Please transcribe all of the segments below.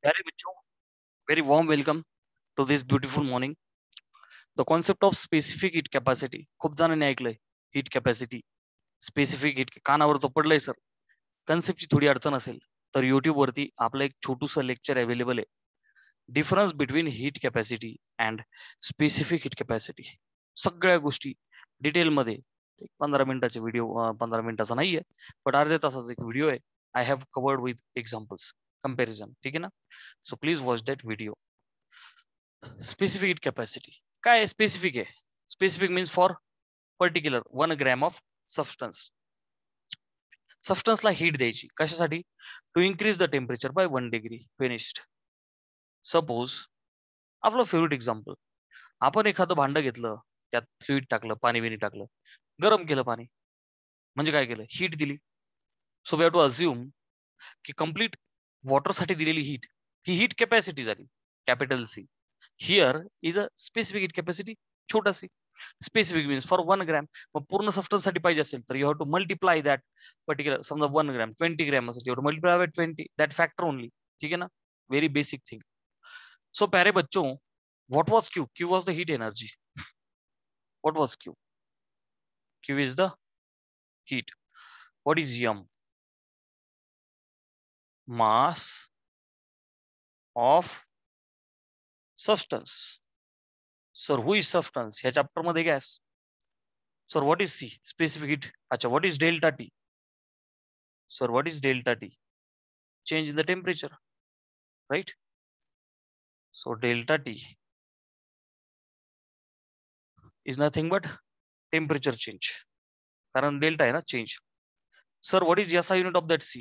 प्यारे बच्चों, very warm welcome to this beautiful morning. The concept of specific heat capacity. खूप जणांनी ऐकलंय heat capacity, specific heat. कानावर तर पडलंय सर. कन्सेप्टची थोडी अडचण असेल तर युट्यूब वरती आपलं एक छोटूसं लेक्चर अवेलेबल आहे. Difference between heat capacity and specific heat capacity. सगळ्या गोष्टी डिटेलमध्ये 15 मिनिटाचे व्हिडिओ, 15 मिनिटाचा नाहीये पण अर्ध्या तासाचा एक व्हिडिओ आहे. I have covered with examples, comparison. ठीक आहे ना? So please watch that video. Specific heat capacity काय स्पेसिफिक आहे? Specific means for particular 1 gram of substance. सबस्टन्सला हीट द्यायची कशासाठी? To increase the temperature by 1 degree. Finished. Suppose आपलं favourite example, आपण एखादं भांड घेतलं, त्यात फ्लुइड टाकलं, पाणी बिणी टाकलं, गरम केलं पाणी, म्हणजे काय केलं? हीट दिली. So we have to assume की कम्प्लीट वॉटरसाठी दिलेली हीट ही हीट कॅपॅसिटी झाली, capital C. Here is a specific heat capacity, छोटासी. Specific means for 1 gram. मग पूर्ण सबस्टन्स साठी पाहिजे असेल तर you have to multiply that particular. समजा 1 ग्रॅम 20 ग्रॅम असेल, you have to multiply by 20, that factor only. ठीक आहे ना? Very basic thing. सो प्यारे बच्चों, what was Q? Q was the heat energy. What was Q? Q is the heat. What is m? Mass of substance. Sir, who is substance? ह्या chapter मध्ये gas. Sir, what is C? Specific heat. अच्छा, what is delta T? Sir, what is delta T? Change in the temperature, right? So delta T is nothing but temperature change. कारण delta आहे ना, change. Sir, what is SI unit of that C?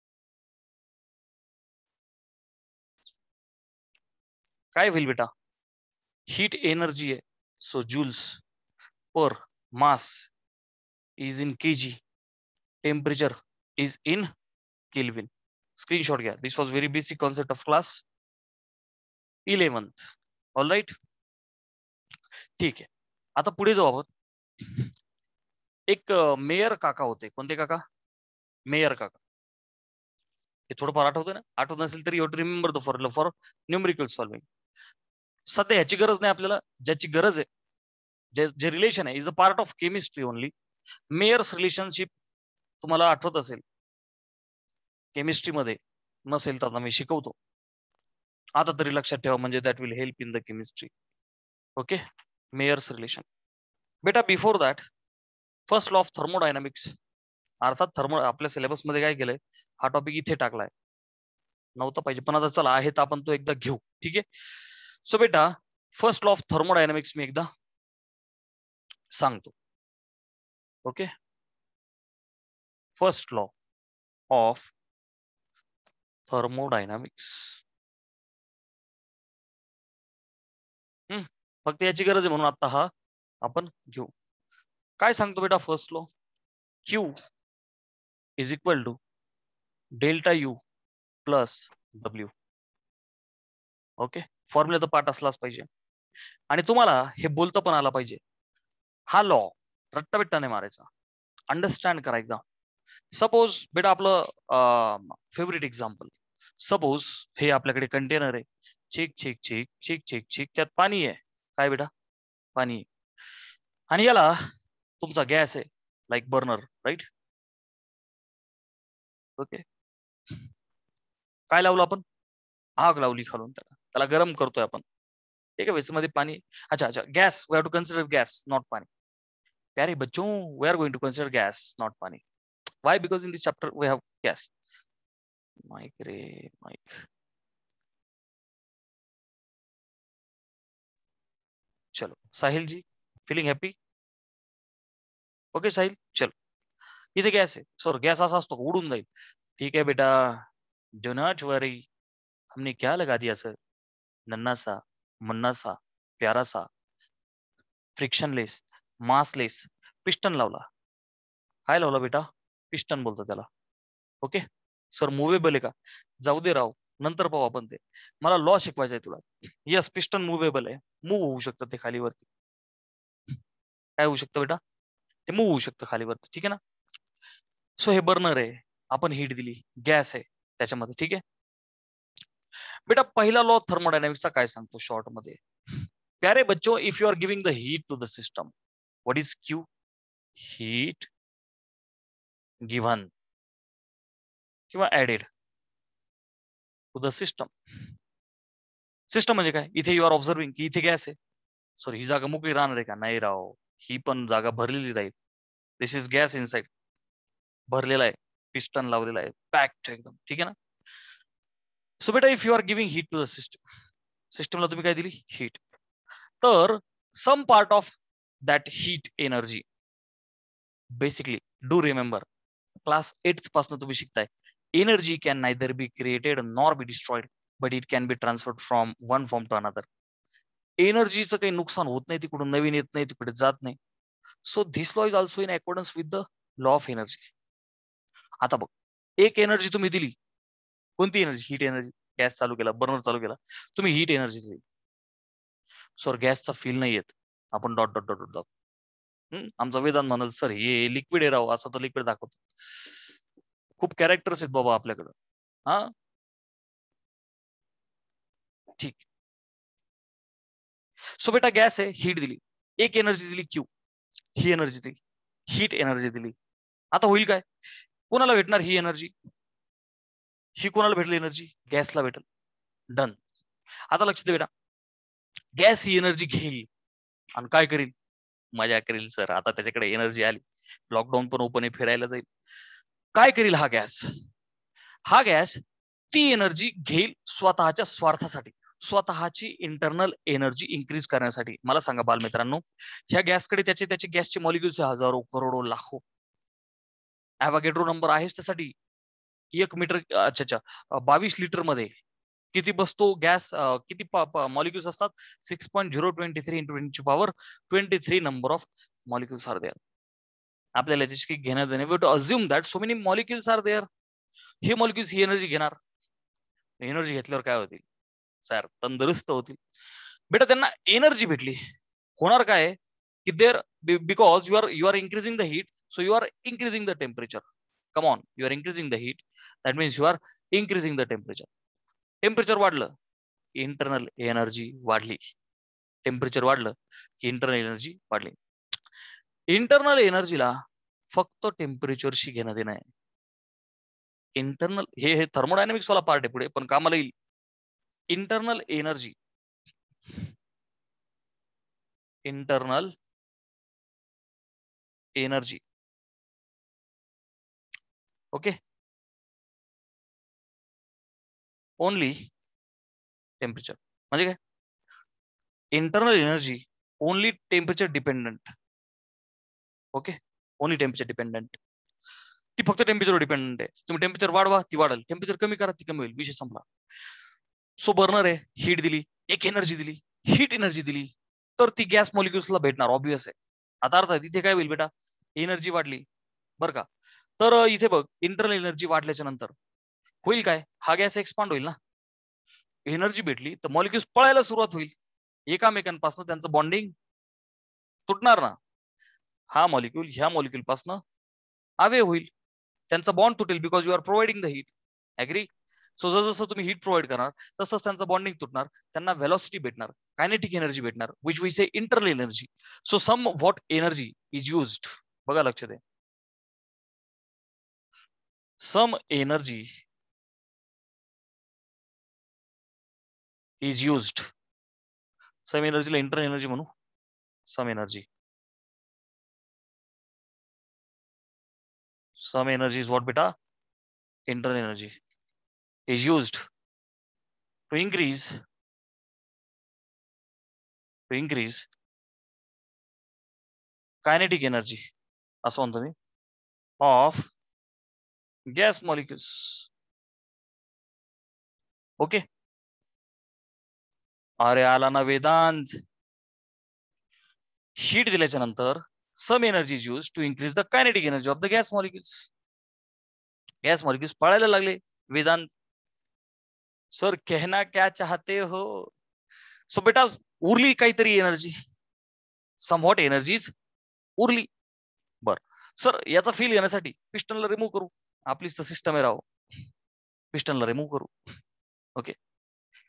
काय होईल बेटा? Heat energy आहे. So joules per mass is in kg. Temperature is in Kelvin. Screenshot घ्या. This was very basic concept of class 11th. All right. ठीक आहे, आता पुढे जाऊ आपण. एक मेयर काका होते. कोणते काका? मेयर काका. हे थोडंफार आठवतं ना? आठवत नसेल तरी you to remember the formula for numerical solving. सध्या ह्याची गरज नाही आपल्याला. ज्याची गरज आहे, जे रिलेशन आहे, is a part of chemistry only. Mayer's relationship तुम्हाला आठवत असेल केमिस्ट्रीमध्ये, नसेल तर मी शिकवतो. आता तरी लक्षात ठेवा, म्हणजे that will help in the chemistry. Okay, Mayer's relation. बेटा before that, first law of thermodynamics. अर्थात थर्मो आपल्या सिलेबस मध्ये काय केलंय, हा टॉपिक इथे टाकलाय, नव्हता पाहिजे पण आता चला आहे तर आपण तो एकदा घेऊ. ठीक आहे. सो बेटा फर्स्ट लॉ ऑफ थर्मोडायनामिक्स मी एकदा सांगतो. Okay, first law of thermodynamics. फक्त याची गरज आहे म्हणून आता हा आपण घेऊ. काय सांगतो बेटा first law? Q is equal to delta U plus W. Okay, formula तर पाठ असलाच पाहिजे आणि तुम्हाला हे बोलतं पण आला पाहिजे. हा लॉ रट्टाबिट्टाने मारायचा, अंडरस्टँड करा एकदा. सपोज बेटा आपलं फेवरेट एक्झाम्पल, सपोज हे आपल्याकडे कंटेनर आहे. Check check check check check check, त्यात पाणी आहे. काय बेटा? पाणी आहे. आणि याला तुमचा गॅस आहे, लाईक बर्नर, राईट? ओके, काय लावलं आपण? आग लावली खालून, त्याला गरम करतोय आपण. ठीक आहे, मध्ये पाणी. अच्छा अच्छा, gas. We have to consider gas, not पाणी. प्यारे बच्चों, we are going to consider gas, not पाणी. Why? Because in this chapter we have gas. Mike रे, Mike. चलो Sahil ji, feeling happy? Okay Sahil, चलो. इथे गॅस आहे. सर गॅस असा असतो, उडून जाईल. ठीक है बेटा, डू नॉट वरी. हमने क्या लगा दिया सर? नन्ना सा, मुन्ना सा, प्यारा सा, फ्रिक्शनलेस, मासलेस पिस्टन लावला. काय लावला बेटा? पिस्टन बोलतो त्याला. ओके सर, मुव्हेबल आहे का? जाऊ दे राव, नंतर पाहू आपण ते. मला लॉ शिकवायचा आहे तुला. यस, पिस्टन मुव्हेबल आहे, मूव्ह होऊ शकतं ते खालीवरती. काय होऊ शकतं बेटा? ते मूव्ह होऊ शकतं खालीवरती. ठीक आहे ना? सो हे बर्नर आहे, आपण हीट दिली, गॅस आहे त्याच्यामध्ये. ठीक आहे. बेटा पहिला लॉ थर्मोडायनामिक्सचा काय सांगतो शॉर्ट मध्ये? प्यारे बच्चों, if you are giving the heat to the system, what is Q? Heat given किंवा added to the system. System म्हणजे काय? इथे यू आर ऑब्झर्विंग की इथे गॅस आहे. सर ही जागा मोकळी राहणार आहे का? नाही राव, ही पण जागा भरलेली राहील. दिस इज गॅस इनसाइड, भरलेला आहे, पिस्टन लावलेला आहे, पॅक्ड एकदम. ठीक आहे ना? सो बेटा if you are giving heat to the system, सिस्टमला तुम्ही काय दिली? हीट. तर some part of that heat energy, basically do remember class 8 पासून तुम्ही शिकताय, energy can neither be created nor be destroyed, but it can be transferred from one form to another. एनर्जीचं काही नुकसान होत नाही, तिकडून नवीन येत नाही, तिकडे जात नाही. So this law is also in accordance with the law of energy. आता बघ, एक एनर्जी तुम्ही दिली, कोणती एनर्जी? Heat energy. गॅस चालू केला, बर्नर चालू केला, तुम्ही हीट एनर्जी दिली. सर गॅसचा फील नाही येत, आपण डॉट डॉट डॉट डॉट. आमचा वेदांत म्हणाल सर हे लिक्विड आहे राव, असं तर लिक्विड दाखवतो. खूप कॅरेक्टर्स आहेत बाबा आपल्याकडं. हा ठीक. सो बेटा गॅस आहे, हीट दिली, एक एनर्जी दिली क्यू, ही एनर्जी दिली, हीट एनर्जी दिली. आता होईल काय? कोणाला भेटणार ही एनर्जी? ही कोणाला भेटली एनर्जी? गॅसला भेटल. डन. आता लक्षात बेटा, गॅस ही एनर्जी घेईल आणि काय करील? मजा करील सर. आता त्याच्याकडे एनर्जी आली, लॉकडाऊन पण ओपन आहे, फिरायला जाईल. काय करील हा गॅस? हा गॅस ती एनर्जी घेईल स्वतःच्या स्वार्थासाठी, स्वतःची इंटरनल एनर्जी इन्क्रीज करण्यासाठी. मला सांगा बालमित्रांनो, ह्या गॅसकडे त्याचे त्याचे गॅसचे मॉलिक्युल्स हजारो करोडो लाखो, ॲव्होगॅड्रो नंबर आहेच त्यासाठी. 1 मीटर, अच्छा 22 लिटर मध्ये किती बसतो गॅस? किती मॉलिक्युल्स असतात? 6.023 into 10⁻23 number of molecules are there. आपल्याला त्याची घेण्यात देणे, but assume that so many molecules are there. हे मॉलिक्युल्स ही एनर्जी घेणार, एनर्जी घेतल्यावर काय होतील? सर तंदुरुस्त होतील. बेटा त्यांना एनर्जी भेटली, होणार काय की there, because you are increasing the heat, so you are increasing the temperature. Come on, you are increasing the heat, that means you are increasing the temperature. Temperature वाढलं, इंटरनल एनर्जी वाढली. Temperature वाढलं की internal energy वाढली. Internal एनर्जीला फक्त टेम्परेचरशी घेणं देणं आहे. इंटरनल हे थर्मोडायनामिक्स वाला पार्ट आहे पुढे, पण कामाला येईल. Internal energy, internal energy, okay, only temperature. म्हणजे काय? Internal energy only temperature dependent. Okay, only temperature dependent. ती फक्त टेम्परेचर डिपेंडंट आहे. तुम्ही टेम्परेचर वाढवा ती वाढेल, टेम्परेचर कमी करा ती कमी होईल, विषय संपला. सो बर्नर आहे, हीट दिली, एक एनर्जी दिली, हीट एनर्जी दिली, तर ती गॅस मॉलिक्युल्सला भेटणार, ऑब्विस आहे. आता अर्थात इथे काय होईल बेटा? एनर्जी वाढली बरं का. तर इथे बघ, इंटरनल एनर्जी वाढल्याच्या नंतर होईल काय? हा गॅस एक्सपांड होईल ना, एनर्जी भेटली तर मॉलिक्युल्स पळायला सुरुवात होईल, एकामेकांपासून त्यांचं बॉन्डिंग तुटणार ना. हा मॉलिक्युल ह्या मॉलिक्युल पासून अवे होईल, त्यांचा बॉन्ड तुटेल, because you are providing the heat. Agree? So जसं तुम्ही हीट प्रोव्हाइड करणार तसंच त्यांचं बॉन्डिंग तुटणार, त्यांना व्हेलॉसिटी भेटणार, कायनेटिक एनर्जी भेटणार, which we say internal energy. So some what energy is used, बघा लक्षात आहे, some energy is used. Some एनर्जीला इंटरनल एनर्जी म्हणू. Some energy, some energy is what beta? Internal energy is used to increase kinetic energy, असं म्हणतो मी, of gas molecules. ओके, अरे आला ना वेदांत. हीट दिल्याच्या नंतर some energy is use to increase the kinetic energy of the gas molecules. Gas molecules पळायला लागले. वेदांत सर कहना क्या चाहते हो? सो बेटा उरली काहीतरी एनर्जी, समव्हॉट एनर्जीज उरली. बर सर, याचा फील येण्यासाठी पिस्टनला रिमूव्ह करू, आपलीच तर सिस्टम आहे राव, पिस्टनला रिमूव्ह करू. ओके,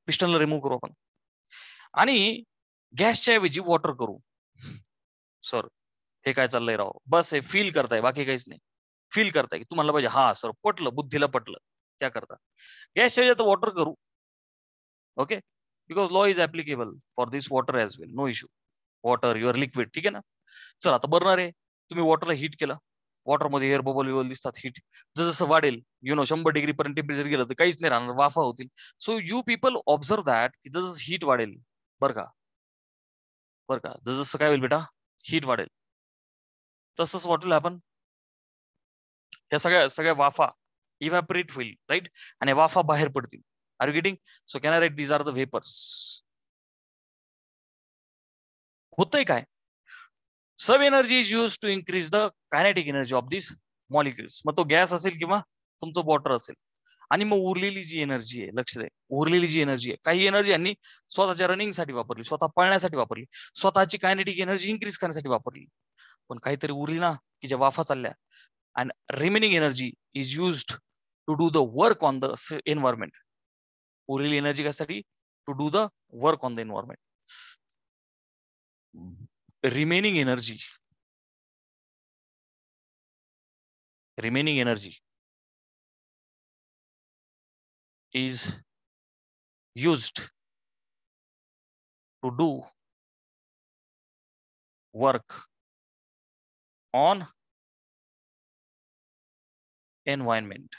पिस्टनला रिमूव्ह करू आपण आणि गॅसच्या ऐवजी वॉटर करू. सर हे काय चाललंय राव, बस हे फील करताय, बाकी काहीच नाही. फील करताय की तुम्हाला पाहिजे, हा सर पटलं, बुद्धीला पटलं, त्याकरता गॅसच्या ऐवजी वॉटर करू. Okay, because law is applicable for this water as well, no issue. Water your liquid, ठीक आहे ना. चल आता बर्नर आहे, तुम्ही वॉटरला हीट केलं, वॉटरमध्ये एअर बबल विबल दिसतात, हीट जसं वाढेल 100 डिग्री पर्यंत टेम्परेचर गेलं तर काहीच नाही राहणार, वाफा होतील. So you people observe that की जसं हीट वाढेल, बरं का, जसं काय होईल बेटा, हीट वाढेल, तसंच वाटेल आपण ह्या सगळ्या सगळ्या वाफा इव्हॅपरेट होईल, राईट, आणि वाफा बाहेर पडतील. Are you getting? So can I write these are the vapours. होतंय काय, सब energy is use to increase the kinetic energy of this molecules. मग तो गॅस असेल किंवा तुमचं वॉटर असेल. आणि मग उरलेली जी एनर्जी आहे, लक्ष द्या, उरलेली जी एनर्जी आहे, काही एनर्जी यांनी स्वतःच्या रनिंगसाठी वापरली, स्वतः पळण्यासाठी वापरली, स्वतःची कायनेटिक एनर्जी इन्क्रीज करण्यासाठी वापरली. पण काहीतरी उरली ना की ज्या वाफा चालल्या, and remaining energy is used to do the work on the environment. उरलेली एनर्जी कशासाठी? To do the work on the environment. Remaining energy is used to do work on environment.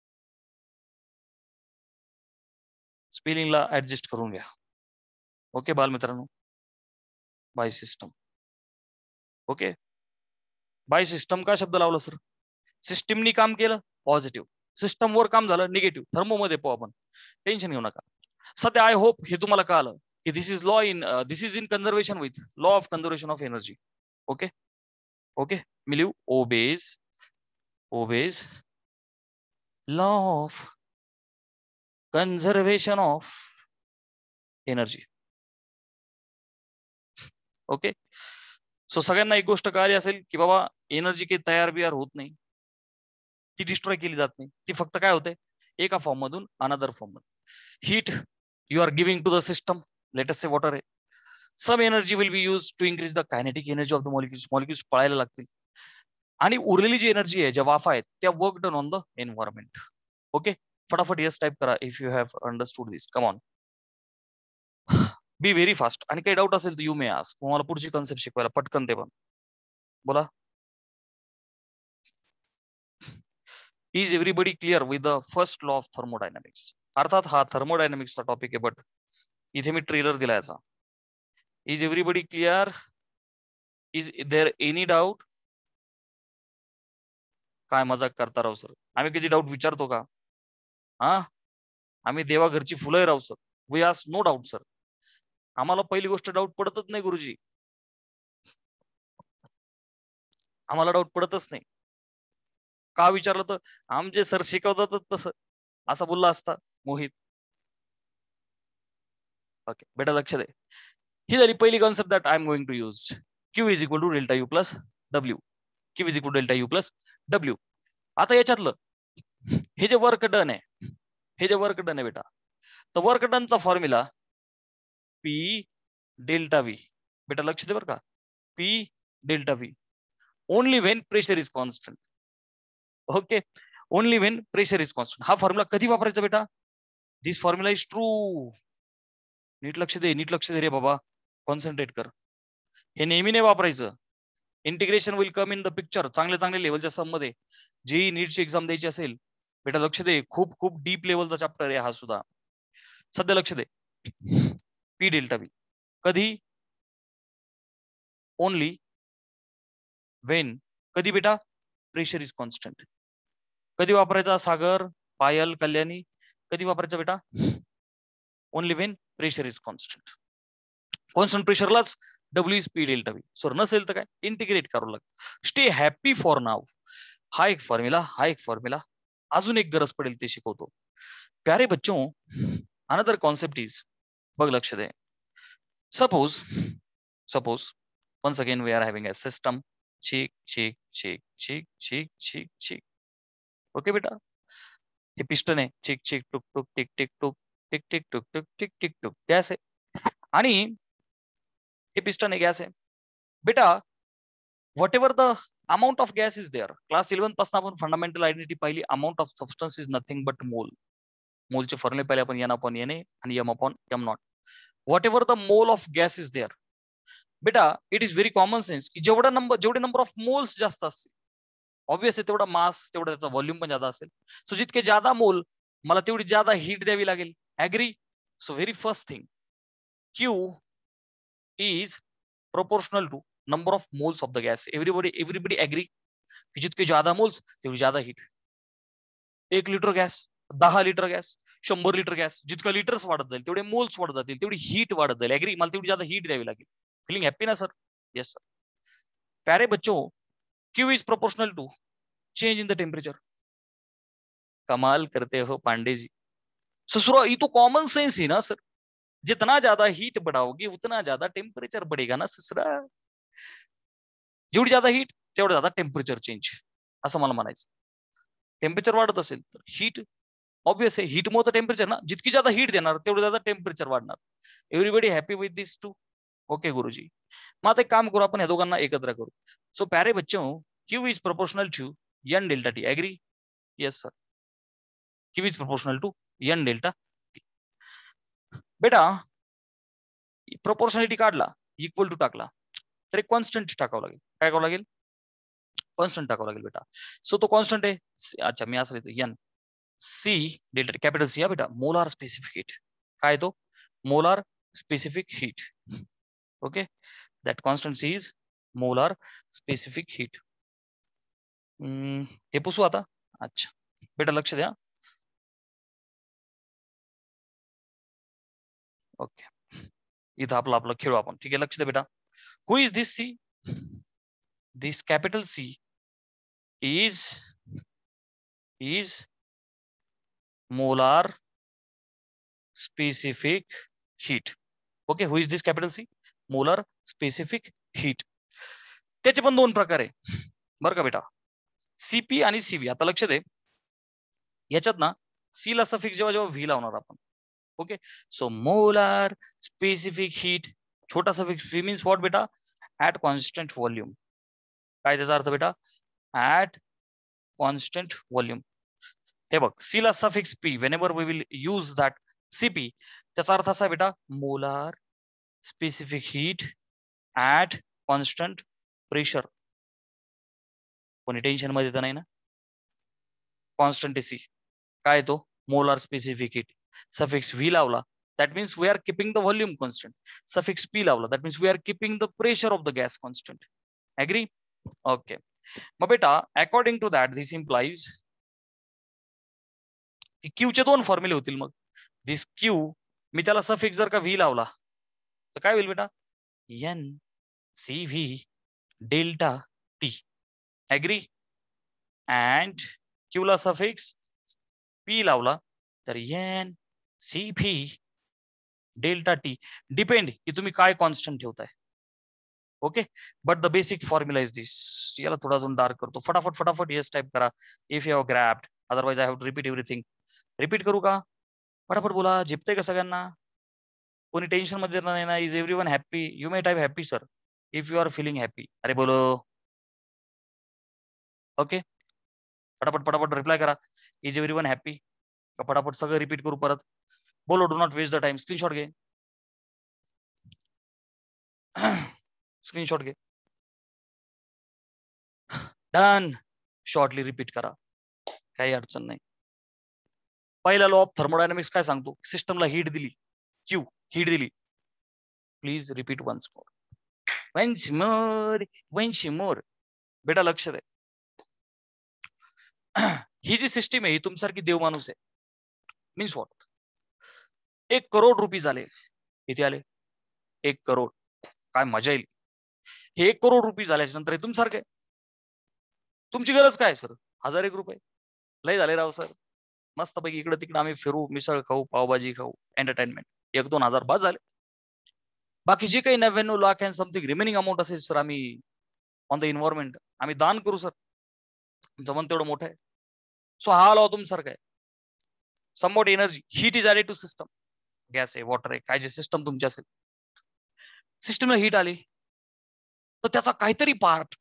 स्पेलिंगला ऍडजस्ट करून घ्या. ओके बालमित्रांनो, by system. Okay, by system का शब्द लावला sir? सिस्टीमनी काम केलं पॉझिटिव्ह, सिस्टमवर काम झालं निगेटिव्ह. थर्मोमध्ये पाहू आपण, टेन्शन घेऊ नका. सध्या आय होप हे तुम्हाला कळालं की this is in conservation with law of conservation of energy. Okay okay, मी लिहू obeys law of conservation of energy. Okay, so सगळ्यांना एक गोष्ट कळाली असेल की बाबा एनर्जी काही तयार बियार होत नाही, ती डिस्ट्रॉय केली जात नाही, ती फक्त काय होते, एका फॉर्म मधून अनदर फॉर्म मध्ये. Heat you are giving to the system, let's say water आहे. Some energy will be use to increase the kinetic energy of the molecules. Molecules पळायला लागतील. आणि उरलेली जी एनर्जी आहे, ज्या वाफा आहेत, त्या work done on the environment. Okay, फटाफट यस टाइप करा if you have understood this. Come on, be very fast. आणि काही डाऊट असेल तर यू मे आस्क. तुम्हाला पुढची कन्सेप्ट शिकवायला पटकन ते पण बोला. Is everybody clear with the first law of thermodynamics? अर्थात हा थर्मोडायनामिक्सचा टॉपिक आहे, बट इथे मी ट्रेलर दिला याचा. Is everybody clear? Is there any doubt? काय मजाक करता राव सर, आम्ही कधी डाऊट विचारतो का? हा, आम्ही देवा घरची फुलं राहू sir. We ask no doubt sir. आम्हाला पहिली गोष्ट डाऊट पडतच नाही गुरुजी, आम्हाला डाऊट पडतच नाही. का विचारलं तर आमचे सर शिकवतातच तसं, असं बोलला असता मोहित. ओके बेटा, लक्ष दे. ही झाली पहिली concept that I am going to use. Q is equal to delta U plus W. Q is equal to delta U plus W. आता याच्यातलं हे जे वर्क डन आहे, बेटा, तर वर्क डनचा फॉर्म्युला पी डेल्टा व्ही. बेटा लक्ष दे बरं का, P delta V only when pressure is constant. Okay, only when pressure is constant. हा फॉर्म्युला कधी वापरायचा बेटा? This formula is true. नीट लक्ष दे रे बाबा, कॉन्सन्ट्रेट कर. हे नेहमी नाही वापरायचं. Integration will come in the picture. चांगल्या लेवलच्या सम मध्ये, जेई नीटची एक्झाम द्यायची असेल बेटा, लक्ष दे, खूप खूप डीप लेवलचा चॅप्टर आहे हा सुद्धा. सध्या लक्ष दे, पी डेल्टा व्ही कधी? ओनली वेन, कधी बेटा? Pressure is constant. कधी वापरायचा सागर, पायल, कल्याणी? कधी वापरायचा बेटा? Only when pressure is constant. Constant प्रेशरलाच W is P delta V. सर नसेल तर काय, इंटिग्रेट करावं लागतं. Stay happy for now. हा एक फॉर्म्युला, अजून एक गरज पडेल ते शिकवतो. प्यारे बच्चों, अनदर कॉन्सेप्ट इज, बघ लक्ष दे. Suppose once again we are having a system. cheek. Okay बेटा, हे पिस्टन आहे, चिक चिक टुक टुक टिक टिक टुक. टिक टिक टुक टुक टिक टिक टुक गॅस आहे आणि हे पिस्टन आहे गॅस आहे बेटा. Whatever the amount of gas is there. Class 11 पासून आपण फंडामेंटल आयडेंटिटी पाहिली. Amount of substance is nothing but mole. मोलचे फॉर्म्युले पहिले आपण एन अपॉन एन ए आणि M upon M naught. Whatever the mole of gas is there बेटा it is very common sense की जेवढे नंबर ऑफ मोल्स जास्त असतील obviously तेवढा मास तेवढा त्याचा व्हॉल्यूम पण जादा असेल. सो जितके जादा मोल मला तेवढी जादा हीट द्यावी लागेल. Agree. So very first thing Q is proportional to number of moles of the gas. Everybody agree की जितके जादा मोल्स तेवढी जादा heat. 1 litre gas 10 litre gas 100 litre gas जितका लिटर्स वाढत जाईल तेवढे मोल्स वाढत जातील तेवढी हीट वाढत जाईल. ऍग्री. मला तेवढी जादा हीट द्यावी लागेल. फीलिंग हॅप्पी ना सर. Yes sir. प्यारे बच्चों Q is proportional to change in the temperature. कमाल करते हो पांडे जी. ससुरा ये तो कॉमन सेंस ही ना सर. जितना ज्यादा हीट बढ़ाओगे उतना ज्यादा टेम्परेचर बढ़ेगा ना ससुरा. जेवढी ज्यादा हीट तेवढं ज्यादा टेम्परेचर चेंज असं मला म्हणायचं. टेम्परेचर वाढत असेल तर हीट ऑब्वियस आहे. हीट मुळे टेम्परेचर ना जितकी ज्यादा हीट देणार तेवढं ज्यादा टेम्परेचर वाढणार. Everybody happy with this too. Okay गुरुजी. मग आता एक काम करू आपण या दोघांना एकत्र करू. सो प्यारे बच्चों Q is proportional to N delta T. Agree. Yes sir. Q is proportional to N delta T. बेटा प्रोपोर्शनॅलिटी काढला इक्वल टू टाकला तर एक कॉन्स्टंट टाकावं लागेल. काय करावं लागेल. कॉन्स्टंट टाकावं लागेल बेटा. सो तो कॉन्स्टंट आहे. अच्छा मी असं लिहितो N C delta capital C. हा बेटा मोलार स्पेसिफिक हीट. काय तो molar specific heat. Okay that constant C is molar specific heat. हे पुसू आता. अच्छा बेटा लक्ष द्या. ओके इथं आपलं खेळू आपण. ठीक आहे लक्ष द्या बेटा. Who is this C. This capital C is molar specific heat. Okay, who is this capital C? Molar specific heat. त्याचे पण दोन प्रकार आहे बरं का बेटा. सीपी आणि सीव्ही. आता लक्ष दे याच्यात ना सी ला सफिक्स जेव्हा जेव्हा व्ही लावणार आपण. Okay so molar specific heat छोटा सफिक्स व्ही मीन्स व्हॉट बेटा ऍट कॉन्स्टंट व्हॉल्यूम. काय त्याचा अर्थ बेटा ऍट कॉन्स्टंट व्हॉल्यूम. हे बघ सी ला suffix P whenever we will use that CP त्याचा अर्थ असा बेटा molar specific heat at constant pressure. कोणी टेन्शन मध्ये तर नाही ना. कॉन्स्टंट सी काय तो molar specific heat. Suffix V लावला that means we are keeping the volume constant. Suffix p लावला that means we are keeping the pressure of the gas constant. Agree? Okay. मग बेटा according to that this implies की Q चे दोन फॉर्म्युले होतील. मग दिस Q मी त्याला सफिक्स जर का V लावला तर काय होईल बेटा N C V delta T. Agree. And Q ला सफिक्स P लावला तर N C V delta T. Depend की तुम्ही काय कॉन्स्टंट ठेवताय. Okay but the basic formula is this. याला थोडा अजून डार्क करतो. फटाफट येस टाइप करा if you have grabbed. Otherwise I have to repeat everything. Repeat करू का. फटाफट बोला. झेपते का सगळ्यांना. कोणी टेन्शन मध्ये नाही ना. Is everyone happy. You may type happy sir if you are feeling happy. अरे बोलो. ओके फटाफट रिप्लाय करा. Is everyone happy. फटाफट सगळं रिपीट करू परत. बोलो do not waste the time. Screenshot घे. स्क्रीनशॉट घे. डन. शॉर्टली रिपीट करा. काही अडचण नाही. पहिला लॉ ऑफ थर्मोडायनामिक्स काय सांगतो. सिस्टमला हीट दिली क्यू हीट दिली. Please repeat once more. बेटा लक्ष दे. ही जी सिस्टीम आहे ही तुमच्यासारखी देव माणूस आहे. मीन्स व्हॉट 1 करोड रुपीज आले. किती आले 1 करोड. काय मजा येईल. हे 1 करोड रुपीज आल्याच्या नंतर हे तुमच्यासारखं आहे. तुमची गरज काय सर 1001 रुपये. लय झाले राव सर. मस्तपैकी इकडे तिकडे आम्ही फिरू मिसळ खाऊ पावभाजी खाऊ एंटरटेनमेंट 1-2 हजार बाद झाले. बाकी जे काही 99 lakh and something remaining amount असेल सर आम्ही ऑन द इन्व्हायरमेंट आम्ही दान करू सर. तुमचं मन तेवढं मोठं आहे. सो हा लॉ तुमच्यासारखा आहे. Somewhat energy heat is added to system. Gas आहे, वॉटर आहे, काय जे सिस्टम तुमची असेल, सिस्टमला हीट आली तर त्याचा काहीतरी पार्ट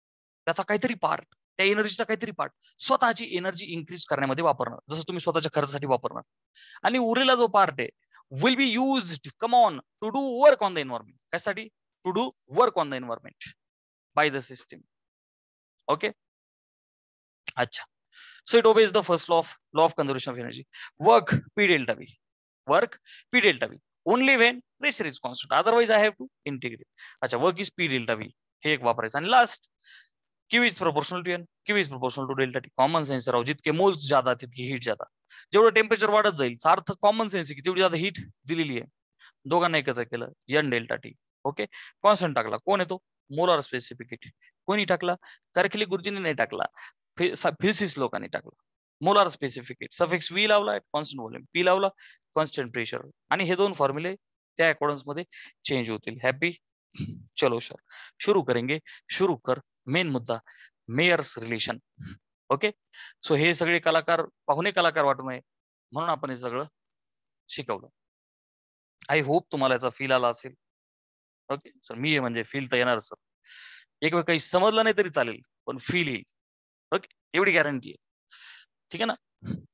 त्या एनर्जीचा काहीतरी पार्ट स्वतःची एनर्जी इन्क्रीज करण्यामध्ये वापरणार, जसं तुम्ही स्वतःच्या खर्चासाठी वापरणार, आणि उरलेला जो पार्ट आहे will be used come on to do work on the environment. कशासाठी? To do work on the environment by the system. Okay, अच्छा. So it obeys the first law of conservation of energy. Work P delta V. Work P delta V. Only when pressure is constant. Otherwise, I have to integrate. अच्छा, work is P delta V. हे एक वापरायचं. आणि last, Q is proportional to N. Q is proportional to delta T. Common sense राव, जितके moles ज्यादा तितकी heat ज्यादा. जेवढं टेम्परेचर वाढत जाईल, अर्थ कॉमन सेन्स की तेवढी ज्यादा हीट दिलेली आहे. दोघांना एकत्र केलं, N delta T. Okay, constant टाकला. कोण येतो? Molar specific heat. कोणी टाकला? कारखिली गुरुजींनी नाही टाकला, फिजिसिस्ट लोकांनी टाकला. Molar specific heat, suffix V लावला, कॉन्स्टंट व्हॉल्यूम, पी लावला, कॉन्स्टंट प्रेशर. आणि हे दोन फॉर्म्युले त्या अकॉर्डन्स मध्ये चेंज होतील. हॅपी? चलो सर, शुरू करेंगे. शुरू कर. मेन मुद्दा, मेयर्स रिलेशन. ओके, सो हे सगळे कलाकार, पाहुणे कलाकार वाटू नये म्हणून आपण हे सगळं शिकवलं. आय होप तुम्हाला याचा फील आला असेल. ओके सर, मी म्हणजे फील तर येणार सर. एक वेळ काही समजलं नाही तरी चालेल, पण फील येईल. ओके, एवढी गॅरंटी आहे. ठीक आहे ना?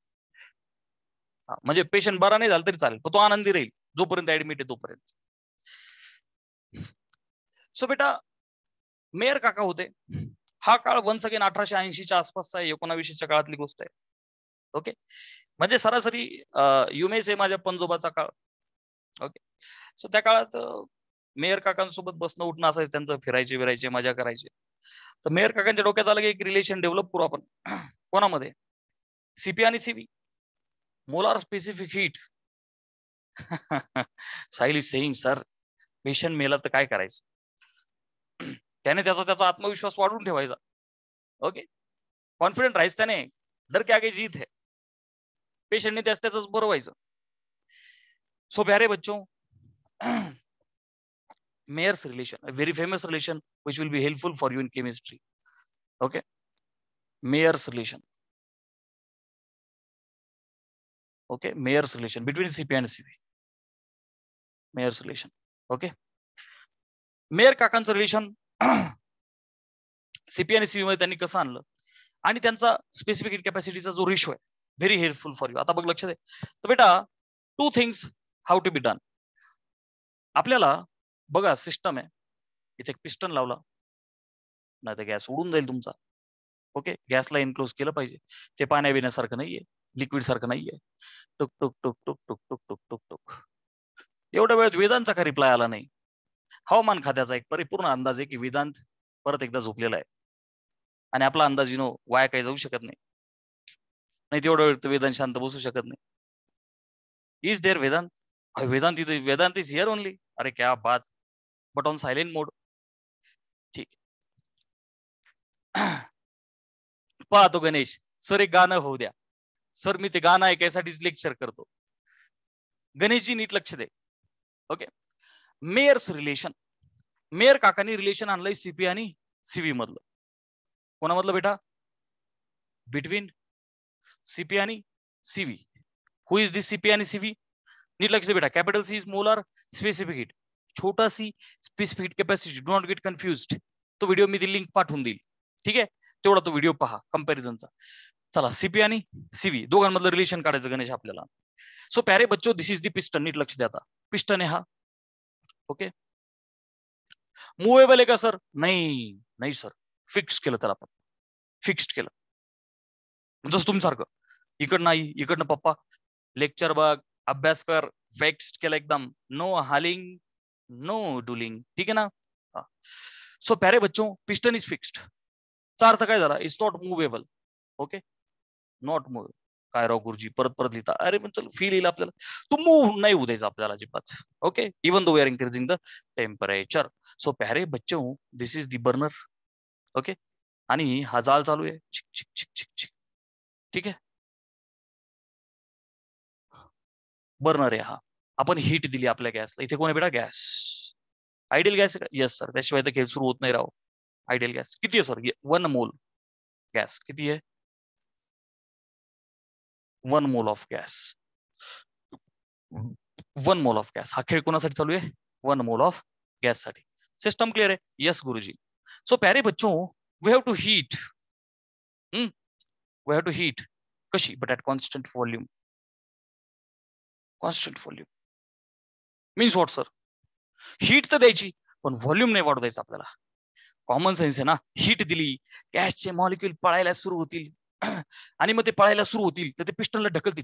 म्हणजे पेशंट बरा नाही झाला तरी चालेल, पण तो आनंदी राहील जोपर्यंत ऍडमिट आहे तोपर्यंत. सो बेटा, मेयर काका होते. हा काळ वन्स अगेन 1880च्या आसपासचा आहे, 1900च्या काळातली गोष्ट आहे. ओके, म्हणजे सरासरी युमेस आहे माझ्या पंजोबाचा काळ. ओके, सो त्या काळात मेयर काकांसोबत बसणं उठणं असायचं त्यांचं, फिरायचे मजा करायचे. तर मेयर काकांच्या डोक्यात आलं की एक रिलेशन डेव्हलप करू आपण. कोणामध्ये? सीपी आणि CV, molar specific heat. Sahil is saying sir, patient मेला तर काय करायचं? त्याने त्याचा आत्मविश्वास वाढवून ठेवायचा. ओके, कॉन्फिडंट राहायचं त्याने, डर के आगे जीत है. पेशंटने त्याच बरं व्हायचं. सो प्यारे बच्चों, Mayer's relation, a very famous relation which will be helpful for you in chemistry. Okay, Mayer's relation. Okay, Mayer's relation between CP and CV. Mayer's relation. Okay, Mayer काकांचं रिलेशन सीपी आणि CV मध्ये त्यांनी कसं आणलं, आणि त्यांचा specific heat कॅपॅसिटीचा जो ratio आहे, व्हेरी हेल्पफुल फॉर यू. आता बघ, लक्ष दे. तर बेटा, 2 things how to be done. आपल्याला बघा, सिस्टम आहे, इथे एक पिस्टन लावला, नाही तर गॅस उडून जाईल तुमचा. ओके, गॅसला एनक्लोज केलं पाहिजे. ते पाण्या बिण्यासारखं नाहीये, लिक्विड सारखं नाहीये. टुक टुक टुक टुक टुक टुक टुक टुक टुक. एवढ्या वेळात वेदांतचा का रिप्लाय आला नाही? हवामान खात्याचा एक परिपूर्ण अंदाज आहे की वेदांत परत एकदा झोपलेला आहे, आणि आपला अंदाज वाया काही जाऊ शकत नाही. नाही तेवढा वेळ वेदांत शांत बसू शकत नाही. Is there Vedanta? वेदांत इथे, वेदांत इज हिअर ओनली. अरे क्या बात, बट ऑन सायलेंट मोड. ठीक. पाहतो गणेश सर, एक गाणं होऊ द्या सर, मी ते गाणं ऐकायसाठीच लेक्चर करतो. गणेशजी नीट लक्ष दे. Okay, Mayer's relation. मेयर काकांनी रिलेशन आणलंय सीपी आणि सीव्ही मधलं. कोणामधलं बेटा? बिटवीन सीपी आणि CV. Who is this CP आणि सीव्ही? नीट लक्ष दे बेटा. Capital C is molar specific heat, छोटा C specific heat capacity. Do not get confused. तो व्हिडिओ मी लिंक पाठवून देईल. ठीक आहे, तेवढा तो व्हिडिओ पहा कंपॅरिझनचा. चला, सीपी आणि सीव्ही दोघांमधलं रिलेशन काढायचं गणेश आपल्याला. सो प्यारे बच्चो, दिस इज दी पिस्टन. नीट लक्ष द्या. आता पिस्टन आहे हा. ओके, मुव्हेबल आहे का सर? नाही, नाही सर, फिक्स केलं त्याला आपण, फिक्स्ड केलं. जसं तुमच्यासारखं, इकडनं आई, इकडनं पप्पा, लेक्चर बघ, अभ्यास कर, फिक्स्ड केलं एकदम. नो हालिंग, नो डुलिंग. ठीक आहे ना? सो प्यारे बच्चों, पिस्टन इज फिक्स्ड. चा अर्थ काय झाला? Is not movable. Okay, not move. काय राव गुरुजी, परत परत लिहिता? अरे पण चल, फील येईल आपल्याला. तो मूव्ह नाही होऊ द्यायचा आपल्याला अजिबात. Okay, even though we are increasing the temperature. So प्यारे बच्चों, this is the burner. Okay, आणि हा जाळ चालू आहे. चिक चिक चिक चिक चिक. ठीक आहे, बर्नर आहे हा. आपण हीट दिली आपल्या गॅसला. इथे कोण आहे बेटा? गॅस. आयडियल गॅस आहे का? येस सर, त्याशिवाय तर खेळ सुरू होत नाही राव. आयडियल गॅस किती आहे सर? 1 मोल गॅस. किती आहे? 1 mole of gas. 1 mole of gas. हा खेळ कोणासाठी चालू आहे? 1 मोल ऑफ गॅस साठी. सिस्टम क्लिअर आहे? यस गुरुजी. सो प्यारे बच्चों, we have to heat. We have to heat. कशी? But at constant volume. Constant volume means what sir? Heat तर द्यायची, पण व्हॉल्यूम नाही वाढू द्यायचं आपल्याला. कॉमन सेन्स आहे ना. हीट दिली, गॅसचे मॉलिक्यूल पळायला सुरू होतील आणि मग ते पळायला सुरू होतील तर ते पिस्टनला ढकलतील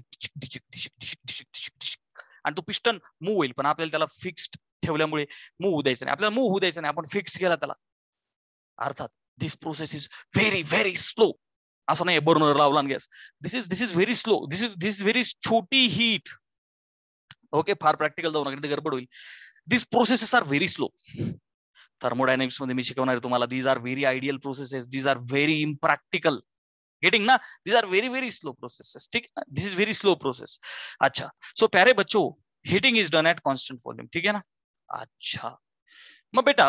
आणि तो पिस्टन मूव्ह होईल, पण आपल्याला त्याला फिक्स्ड ठेवल्यामुळे मूव्ह होऊ द्यायचं नाही. आपल्याला मूव्ह होऊ द्यायचं नाही, आपण फिक्स केला त्याला. अर्थात this process is very very slow. असं नाही बर्नर लावला gas. This is very slow. This very छोटी हीट. ओके, फार प्रॅक्टिकल जाऊ नका, गडबड होईल. This processes are very slow. Thermodynamics मध्ये मी शिकवणार आहे तुम्हाला. These are very ideal processes. These are very impractical. Getting ना? These are very very slow processes. ठीक है, this is very slow process. अच्छा, सो प्यारे बच्चों, heating is done at constant volume. ठीक है ना? अच्छा, मग बेटा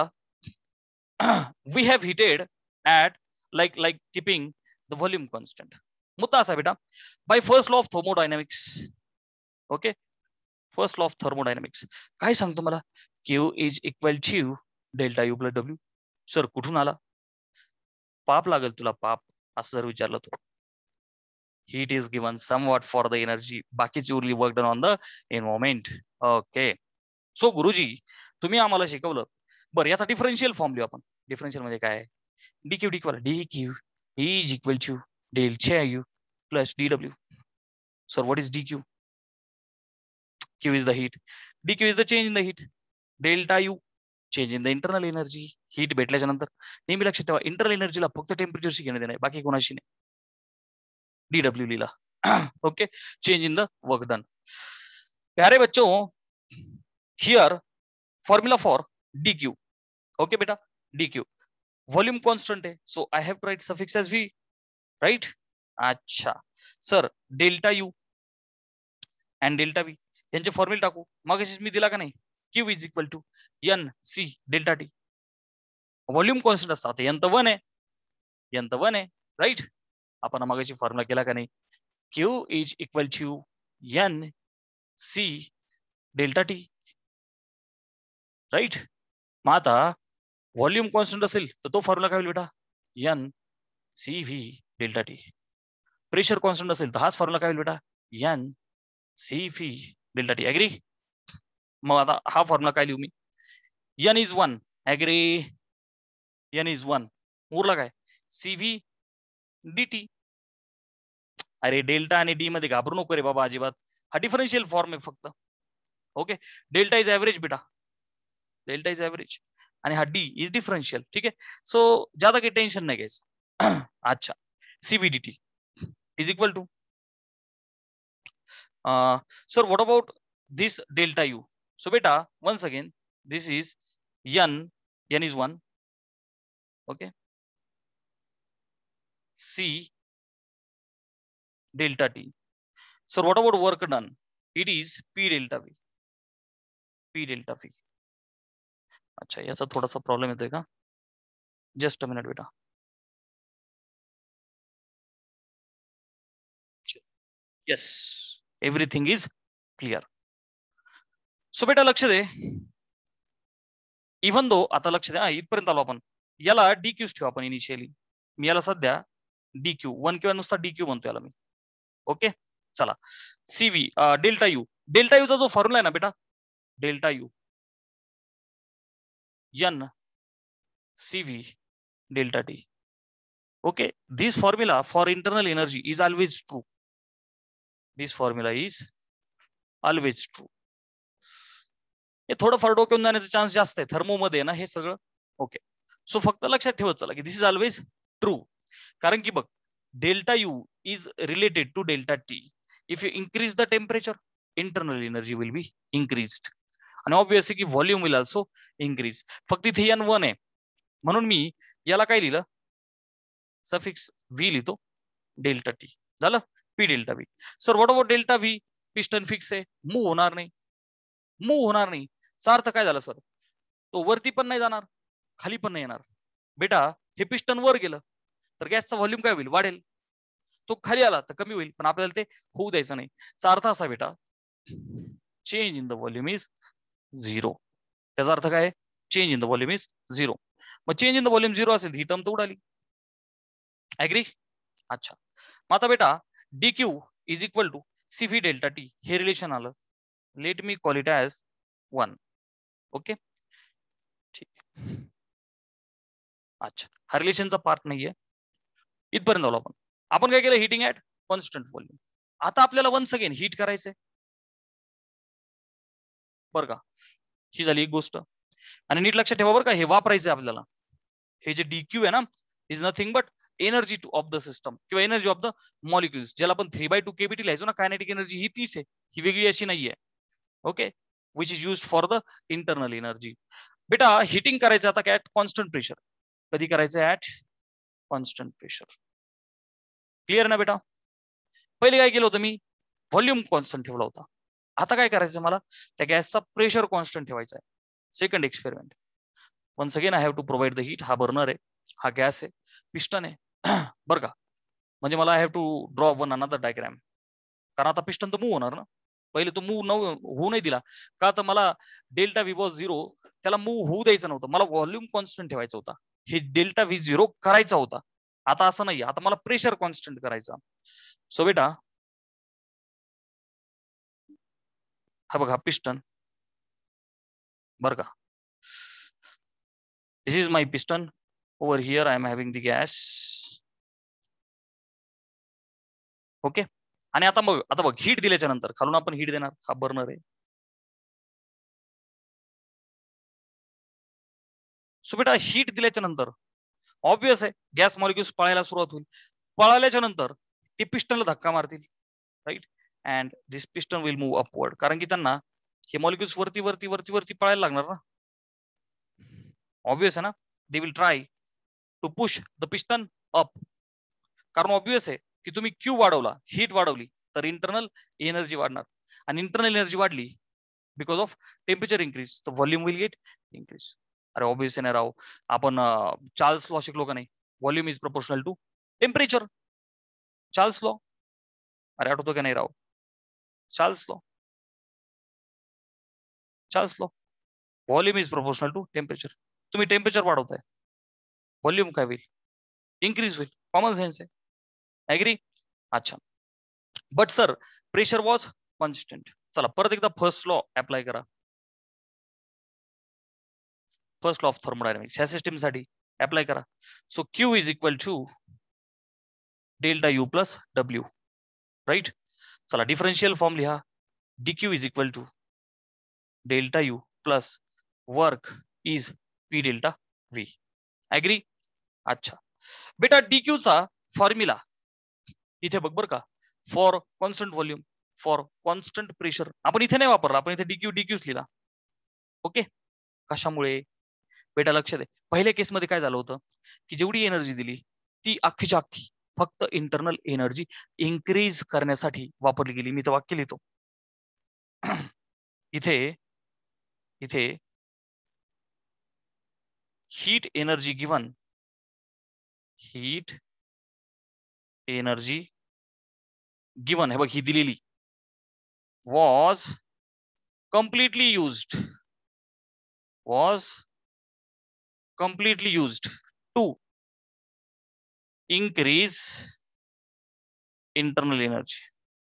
we have heated at like keeping the volume constant. मुद्दा असा बेटा, by first law of thermodynamics. Okay, first law of thermodynamics काय सांगतो मला? Q is equal to delta U plus W. Sir कुठून आला? पाप लागेल तुला, पाप. असं जर विचारलं तर heat is given somewhat for the energy, बाकीची उरली work done on the environment. Okay, so गुरुजी तुम्ही आम्हाला शिकवलं. बरं, याचा डिफरन्शियल फॉर्म लिहू आपण. डिफरन्शियल म्हणजे काय? DQ dQ is equal to delta U plus डीडब्ल्यू. Sir what is dQ? Q is the heat, dQ is the change in the heat, delta U change in the internal energy. Heat भेटल्याच्या नंतर नेहमी लक्षात ठेवा, internal एनर्जीला फक्त टेम्परेचरशी घेणं देणं, बाकी कोणाशी नाही. डीडब्ल्यू लिहिला. Okay, change in the work done. प्यारे बच्चों, here formula for dQ. Okay बेटा, डीक्यू व्हॉल्यूम कॉन्स्टंट आहे, so I have to write suffix as V, right? अच्छा sir, delta U and delta V यांचे फॉर्म्युला टाकू. मग मी दिला का नाही? Q is equal to n C delta T. Volume constant असतात, एन तर 1 आहे, एन तर 1 आहे, राईट? आपण मगाशी फॉर्म्युला केला का नाही? Q is equal to n C delta T, right? मग आता व्हॉल्यूम कॉन्स्टंट असेल तर तो फॉर्म्युला काय होईल बेटा? N C V delta T. Pressure constant असेल तर हाच फॉर्म्युला काय होईल बेटा? N C V delta T. Agree? मग आता हा फॉर्म्युला काय लिहू मी? N is 1, agree? N is 1, उरला काय? C V D T. अरे डेल्टा आणि डी मध्ये घाबरू नको रे बाबा अजिबात, हा डिफरन्शियल फॉर्म आहे फक्त. ओके, डेल्टा इज ऍव्हरेज बेटा, डेल्टा इज ऍव्हरेज, आणि हा डी इज डिफरन्शियल. ठीक आहे, सो ज्यादा काही टेन्शन नाही घ्यायचं. अच्छा, CvdT is equal to sir what about this delta U? So बेटा once again this is n is 1. Okay, C delta T. Sir what about work done? It is P delta V, P delta V. अच्छा, याचा थोडासा problem येतोय का? Just a minute बेटा. Yes, everything is clear. So बेटा लक्ष दे, even though आता लक्ष द्या, इथपर्यंत आलो आपण. याला डीक्यूच ठेवू आपण इनिशियली. मी याला सध्या डीक्यू 1 किंवा नुसता डीक्यू म्हणतो याला मी. ओके, चला. सीव्ही डेल्टा यू, डेल्टा यूचा जो फॉर्म्युला आहे ना बेटा, delta U n Cv delta T. Okay, this formula for internal energy is always true. This formula is always true. हे थोडंफार डोक्यावरून जाण्याचा चान्स जास्त आहे, थर्मोमध्ये ना हे सगळं. ओके, सो फक्त लक्षात ठेवत चला की दिस इज ऑलवेज ट्रू. कारण की बघ, delta U is related to delta T. If you increase the temperature, internal energy will be increased, आणि ऑब्विसली की व्हॉल्यूम विल ऑल्सो इन्क्रीज. फक्त इथे एन 1 आहे म्हणून मी याला काय लिहिलं? सफिक्स व्ही लिहितो, डेल्टा टी. झालं, P delta V. Sir what about delta V? Piston fix आहे, मूव्ह होणार नाही, मूव्ह होणार नाही. चा अर्थ काय झाला सर? तो वरती पण नाही जाणार, खाली पण नाही येणार. बेटा हे पिस्टन वर गेलं तर गॅसचा व्हॉल्यूम काय होईल? वाढेल. तो खाली आला तर कमी होईल, पण आपल्याला ते होऊ द्यायचं नाही. चा अर्थ असा बेटा, change in the volume is 0. त्याचा अर्थ काय? Change in the volume is 0. मग चेंज इन द व्हॉल्यूम 0 असेल ही टर्म तर उडाली. ऍग्री? अच्छा. मग आता बेटा dq is equal to cv delta T हे रिलेशन आलं. Let me call it as 1. Okay, ठीक आहे. अच्छा, हा रिलेशनचा पार्ट नाहीये. इथपर्यंत आलो आपण. आपण काय केलं? Heating at constant volume. आता आपल्याला वन्स अगेन हिट करायचंय बरं का. ही झाली एक गोष्ट. आणि नीट लक्षात ठेवा बरं का, हे वापरायचंय आपल्याला. हे जे डीक्यू आहे ना, is nothing but energy of the system किंवा एनर्जी ऑफ द मॉलिक्युल्स, ज्याला आपण 3/2 केबीटी लिहायचो ना. कायनेटिक एनर्जी ही तीच आहे, ही वेगळी अशी नाहीये. Okay, which is use for the internal energy. बेटा हिटिंग करायचं आता काय? Constant pressure. कधी करायचं? At constant pressure. क्लिअर ना बेटा? पहिले काय केलं होतं मी? व्हॉल्यूम कॉन्स्टंट ठेवला होता. आता काय करायचं मला? त्या गॅसचा प्रेशर कॉन्स्टंट ठेवायचा आहे. Second experiment. Once again I have to provide the heat. हा बर्नर आहे, हा गॅस आहे, पिस्टन आहे बरं का. म्हणजे मला I have to draw one another diagram. कारण आता पिस्टन तर मूव्ह होणार ना. पहिले तो मूव्ह होऊ नाही दिला का? तर मला डेल्टा व्ही वॉज 0, त्याला मूव्ह होऊ द्यायचं नव्हतं. मला व्हॉल्यूम कॉन्स्टंट ठेवायचा होता. हे डेल्टा व्ही 0 करायचा होता. आता असं नाही, आता मला प्रेशर कॉन्स्टंट करायचा. सो बेटा हा बघा पिस्टन बरं का. This is my piston. Over here I am having the gas. Okay. आणि आता बघ हीट दिल्याच्या नंतर खालून आपण हीट देणार. हा बर्नर आहे. सो बेटा हीट दिल्याच्या नंतर ऑब्विस आहे गॅस मॉलिक्युल्स पळायला सुरुवात होईल. पळाल्याच्या नंतर ते पिस्टनला धक्का मारतील, right. And this piston will move upward. कारण की त्यांना हे मॉलिक्युल्स वरती वरती वरती वरती पळायला लागणार ना. ऑब्विस आहे ना. They will try to push the piston up. कारण ऑब्विस आहे की तुम्ही क्यू वाढवला, हीट वाढवली, तर इंटरनल एनर्जी वाढणार. आणि इंटरनल एनर्जी वाढली बिकॉज ऑफ टेम्परेचर इन्क्रीज, तर व्हॉल्यूम विल गेट इन्क्रीज. अरे ऑब्विस नाही राव. आपण चार्ल्स लॉ शिकलो का नाही? Volume is proportional to temperature. Charles law. अरे आठवतो का नाही राव? Charles law. Charles law. Volume is proportional to temperature. तुम्ही टेम्परेचर वाढवताय, व्हॉल्यूम काय होईल? इन्क्रीज होईल. कॉमन सेन्स आहे. ऍग्री? अच्छा. But sir pressure was constant. चला परत एकदा फर्स्ट लॉ अप्लाय करा. फर्स्ट लॉ ऑफ थर्मोडायनामिक्स ह्या सिस्टीम साठी अप्लाय करा. So Q is equal to delta U plus W, right. चला डिफरन्शियल फॉर्म लिहा. DQ is equal to delta U plus work is P delta V. Agree? अच्छा बेटा dQ चा formula इथे बघ बर का. For constant volume, for constant pressure आपण इथे नाही वापरला, आपण इथे डीक्यू डीक्यूच लिहिला. ओके. कशामुळे? बेटा लक्ष दे. पहिल्या केसमध्ये काय झालं होतं की जेवढी एनर्जी दिली ती अख्खीच्या अख्खी फक्त इंटरनल एनर्जी इन्क्रीज करण्यासाठी वापरली गेली. मी तर वाक्य लिहितो इथे. इथे heat energy given, heat energy given हे बघ ही दिलेली was completely used, was completely used to increase internal energy.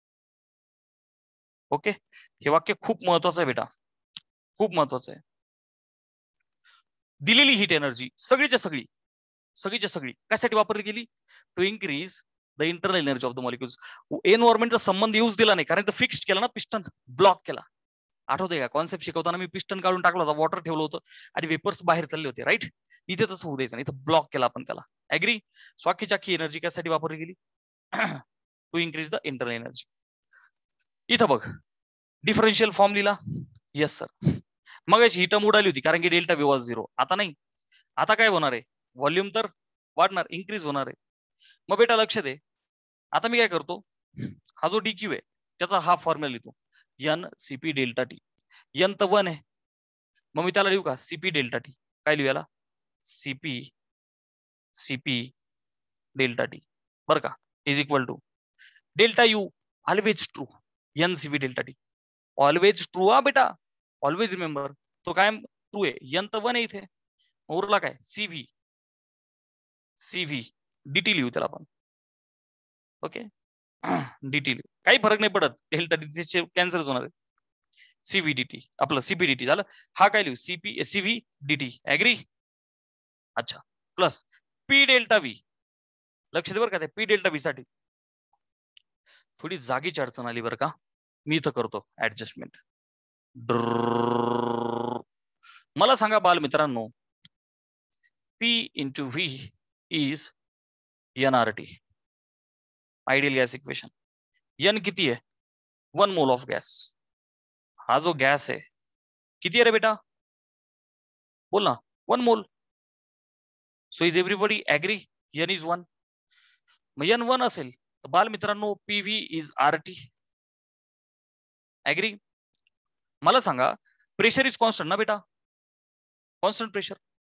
Okay. हे वाक्य खूप महत्वाचं आहे बेटा, खूप महत्वाचं आहे. दिलेली हीट एनर्जी सगळीच्या सगळी कशासाठी वापरली गेली? To increase the internal energy of the molecules. एनवायरमेंटचा संबंध यूज दिला नाही, कारण तो फिक्स्ड केला ना, पिस्टन ब्लॉक केला. आठवतंय का? कॉन्सेप्ट शिकवताना मी पिस्टन काढून टाकलं होता, वॉटर ठेवलं होतं आणि वेपर्स बाहेर चालले होते, राईट. इथे तसं होऊ द्यायचं नाही, इथं ब्लॉक केला आपण त्याला. ऍग्री? स्वाकीची अख्खी एनर्जी कशासाठी वापरली गेली? To increase the internal energy. इथं बघ डिफरन्शियल फॉर्म लिहिला. Yes sir. मग ही टर्म उडाली होती कारण की डेल्टा व्ही वॉज 0. आता नाही. आता काय होणार आहे? व्हॉल्यूम तर वाढणार, इन्क्रीज होणार आहे. मग बेटा लक्ष दे. आता मी काय करतो, हा जो डीक्यू आहे त्याचा हा फॉर्म्युला लिहितो. N Cp delta T. N तर 1 आहे, मग मी त्याला लिहू का सीपी डेल्टा टी. काय लिहू याला? सीपी सीपी डेल्टा टी बरं का, is equal to delta U always true, n Cp delta T always true हा बेटा, ऑलवेज रिमेंबर. तो काय ट्रू आहे, एन तर 1 आहे इथे. उरला काय सीव्ही, सीव्ही डीटी लिहू त्याला आपण. ओके डीटी लिहू, काही फरक नाही पडत, डेल्टा डी कॅन्सलच होणार आहे. सीव्हीडीटी आपलं सीपीडीटी झालं. हा काय लिहू सीपी सीव्ही डीटी ऍग्री. अच्छा प्लस पी डेल्टा व्ही. लक्ष दे बरं का त्या पी डेल्टा व्ही साठी थोडी जागीची अडचण आली बरं का, मी इथं करतो ऍडजस्टमेंट. मला सांगा बाल मित्रांनो, P into V is nRT, ideal gas equation. N किती आहे, 1 मोल ऑफ गॅस. हा जो गॅस आहे किती आहे रे बेटा, बोल ना, 1 mole. So is everybody agree, n is 1. मग एन 1 असेल तर बाल मित्रांनो PV is R T. Agree. मला सांगा प्रेशर इज कॉन्स्टंट ना बेटा, constant pressure.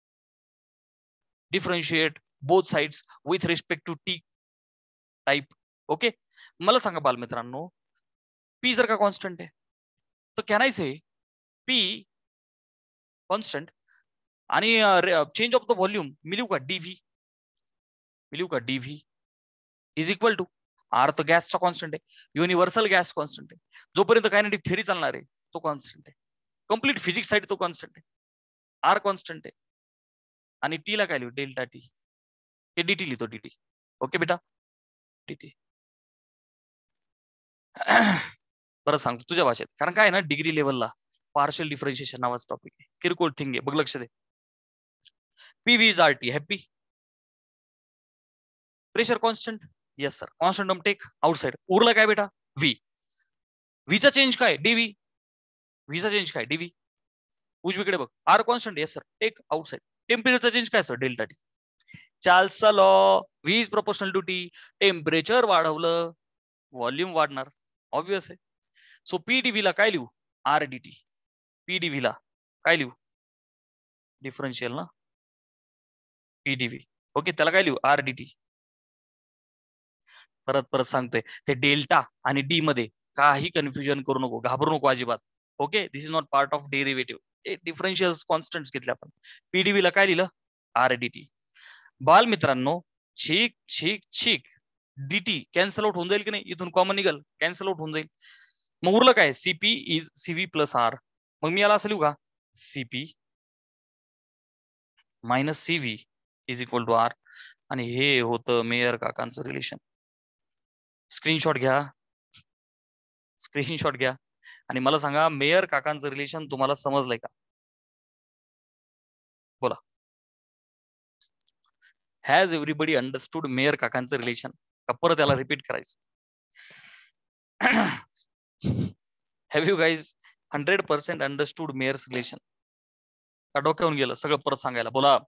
Differentiate both sides with respect to T type. Okay. मला सांगा बाल मित्रांनो पी जर का कॉन्स्टंट आहे तर can I say P constant आणि चेंज ऑफ द व्हॉल्यूम मी लिहू का डीव्ही, मी लिहू का dV is equal to R. तर गॅसचा कॉन्स्टंट आहे, युनिव्हर्सल गॅस कॉन्स्टंट आहे. जोपर्यंत कायनेटिक थेरी चालणार आहे तो कॉन्स्टंट आहे, कम्प्लीट फिजिक्स साठी तो कॉन्स्टंट आहे, आर कॉन्स्टंट आहे. आणि टी ला काय लिहू डेल्टा टी, हे डीटी लिहितो डीटी. ओके बेटा डीटी. परत सांगतो तुझ्या भाषेत, कारण काय ना डिग्री लेवलला पार्शियल डिफरन्शिएशन नावाचा टॉपिक आहे, किरकोळ थिंग आहे, बघ लक्ष दे. P V is R T happy. Pressure constant, yes sir constant term take outside. उरला काय बेटा व्ही. व्हीचा चेंज काय डीव्ही, व्हीचा चेंज काय डीव्ही. उजवीकडे बघ R constant, yes sir take outside. टेम्परेचरचा चेंज काय सर डेल्टा टी. चार्ल्सचा law, V is proportional to T. टेम्परेचर वाढवलं व्हॉल्यूम वाढणार, ऑब्विस आहे. सो पीडीव्ही ला काय लिहू आर डी टी. पीडीव्ही ला काय लिहू डिफरन्शियल ना पीडीव्ही. ओके त्याला काय लिहू आर डी टी. परत परत सांगतोय ते डेल्टा आणि डी मध्ये काही कन्फ्युजन करू नको, घाबरू नको अजिबात. Okay this is not part of derivative, differential constants घेतले आपण. पीडीव्ही ला काय लिहिलं आर डी टी. बाल मित्रांनो छिक छिक छिक डीटी कॅन्सल आउट होऊन जाईल की नाही, इथून कॉमन निघाल कॅन्सल आउट होऊन जाईल. मग उरलं काय Cp is Cv plus R. मग मी याला असं लिहू का Cp minus CV is equal to R. आणि हे होतं मेयर काकांचं रिलेशन. स्क्रीनशॉट घ्या, स्क्रीनशॉट घ्या आणि मला सांगा मेयर काकांचं रिलेशन तुम्हाला समजलंय का, बोला. हॅज एव्हरीबडी अंडरस्टूड मेयर काकांचं रिलेशन का परत त्याला रिपीट करायचं. Have you guys 100% understood Mayer's relation का डोक्यावरून गेलं सगळं परत सांगायला, बोला.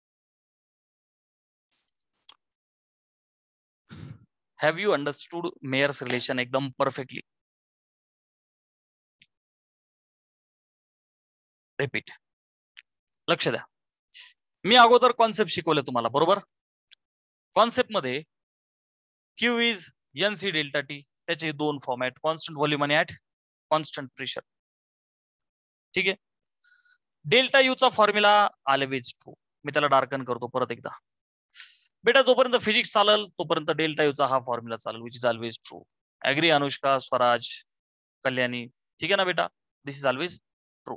Have you understood Mayer's relation एकदम परफेक्टली. रिपीट. लक्ष द्या, मी अगोदर कॉन्सेप्ट शिकवले तुम्हाला बरोबर. कॉन्सेप्ट मध्ये Q is n C delta T, त्याचे दोन फॉर्मॅट कॉन्स्टंट व्हॉल्यूम आणि ऍट कॉन्स्टंट प्रेशर. ठीक आहे. डेल्टा यू चा फॉर्म्युला ऑलवेज ट्रू. मी त्याला डार्कन करतो परत एकदा. बेटा जोपर्यंत फिजिक्स चालेल तोपर्यंत डेल्टा यू चा हा फॉर्म्युला चालेल, which is always true. Agree Anushka, Swaraj, Kalyani, ठीक आहे ना बेटा, दिस इज ऑलवेज ट्रू.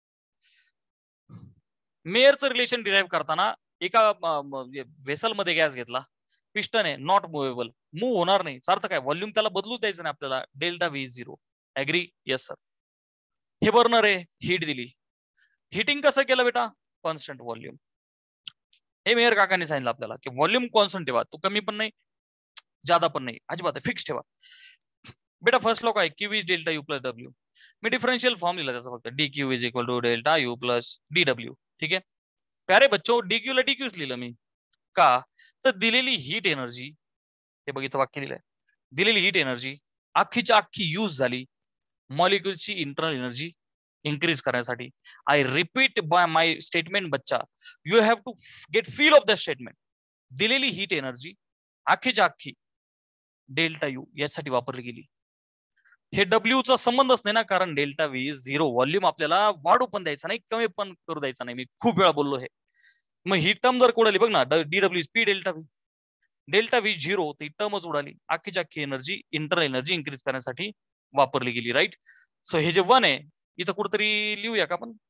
मेयरचं रिलेशन डिराईव्ह करताना एका वेसल मध्ये गॅस घेतला, पिस्टन आहे नॉट मुव्हेबल, मूव्ह होणार नाही, अर्थ काय व्हॉल्यूम त्याला बदलू द्यायचं नाही आपल्याला, delta V is 0. Agree, yes sir. हे बर्नर आहे, हीट दिली, हिटिंग कसं केलं बेटा कॉन्स्टंट व्हॉल्यूम. हे मेयर काकांनी सांगितलं आपल्याला की व्हॉल्यूम कॉन्स्टंट ठेवा, तो कमी पण नाही ज्यादा पण नाही, अजिबात फिक्स ठेवा. बेटा फर्स्ट लॉ काय Q is delta U plus W. मी डिफरन्शियल फॉर्म लिहिला त्याचा फक्त D Q is equal to delta U plus D W. ठीक आहे प्यारे बच्चो, डी क्यू ला डी क्यूच लिहिलं मी का, तर दिलेली हीट एनर्जी, हे बघितलं वाक्य लिहिलंय, दिलेली हीट एनर्जी अख्खीच्या अख्खी यूज झाली मॉलिक्युलची इंटरनल एनर्जी इन्क्रीज करण्यासाठी. I repeat by my statement बच्चा, you have to get feel of the statement. दिलेली हीट एनर्जी अख्खीच्या अख्खी डेल्टा यू यासाठी वापरली गेली. हे W चा संबंधच नाही ना, कारण डेल्टा व्ही 0 व्हॉल्यूम आपल्याला वाढू पण द्यायचा नाही, कमी पण करू द्यायचा नाही. मी खूप वेळा बोललो हे. मग ही टर्म जर कोणाली बघ ना, DW पी डेल्टा व्ही 0 ती टर्मच उडाली. अख्खीची अख्खी एनर्जी इंटरनल एनर्जी इन्क्रीज करण्यासाठी वापरली गेली, राईट. सो हे जे 1 आहे इथं कुठेतरी लिहूया का आपण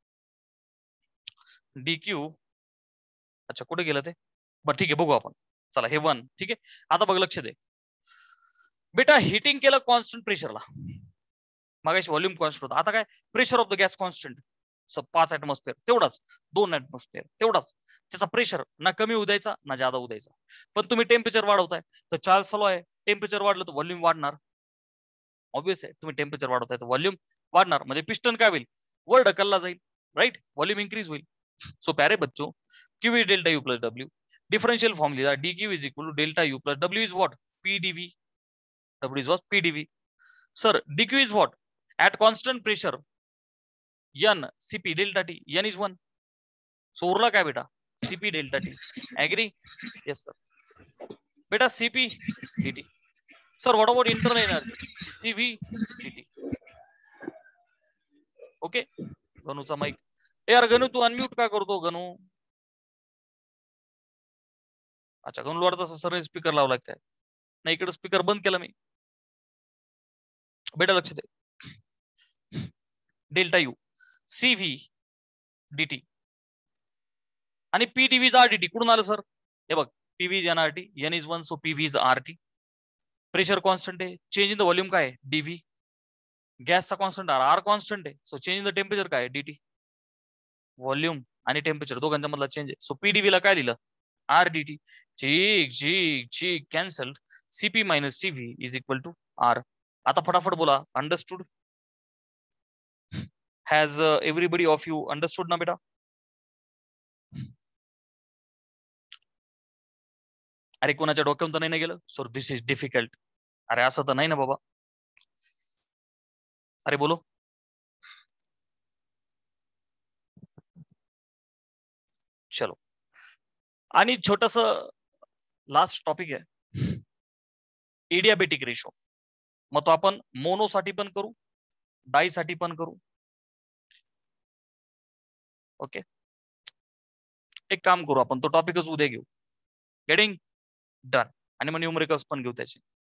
DQ. अच्छा कुठे गेलं ते, बरं ठीक आहे बघू आपण. चला हे 1 ठीक आहे. आता बघ लक्ष दे बेटा, हिटिंग केलं कॉन्स्टंट प्रेशरला, मगाशी व्हॉल्यूम कॉन्स्टंट होता, आता काय pressure of the gas constant 5 atmosphere तेवढाच, 2 ऍटमॉस्फिअर तेवढाच, त्याचा प्रेशर ना कमी होऊ द्यायचा ना जादा होऊ द्यायचा. पण तुम्ही टेम्परेचर वाढवताय तर चार्ल्स लॉ आहे, टेम्परेचर वाढलं तर व्हॉल्यूम वाढणार. ऑब्विस आहे, तुम्ही टेम्परेचर वाढवताय तर व्हॉल्यूम वाढणार, म्हणजे पिस्टन काय होईल, वर ढकलला जाईल, राईट, व्हॉल्यूम इन्क्रीज होईल. सो प्यारे बच्चो, Q is delta U plus W. Differential form लिहा, D Q is equal to delta U plus W is what, PDV. W is what, PDV. Sir dq is what, at constant pressure n cp delta t, n is 1. so उरला काय बेटा, cp delta t. agree? yes sir. बेटा cp dt. sir what about internal energy, cv dt. Okay. गणूचा mic, यार गणू तू unmute का करतो गणू. अच्छा गणू वाटत सर स्पीकर लावला काय, नाही इकडे स्पीकर बंद केला मी. बेटा लक्ष दे, डेल्टा यू सीव्ही dt आणि पीडीव्ही आर dt कुठून आलं सर, हे बघ PV N R T, N is 1 so PV is R T. Pressure constant आहे, चेंज इन द व्हॉल्यूम काय डीव्ही. गॅसचा कॉन्स्टंट आर, आर कॉन्स्टंट आहे, so change in the temperature काय DT. Volume आणि टेम्परेचर दोघांच्या मधला चेंज आहे, so PdV ला काय लिहिलं आर डीटी. ठीक ठीक ठीक, cancel. CP minus CV is equal to R. आता फटाफट बोला, understood. Has everybody of you understood ना बेटा. अरे कोणाच्या डोक्यातून तर नाही ना गेलं, सर दिस इज डिफिकल्ट. अरे असं तर नाही ना बाबा, अरे बोलो. चलो, आणि छोटस लास्ट टॉपिक आहे एडियाबेटिक रेशो. मग तो आपण मोनोसाठी पण करू, डाई साठी पण करू. ओके, एक काम करू आपण, तो टॉपिकच उद्या घेऊ. Getting done. आणि मग न्यूमरिकल्स पण घेऊ त्याचे.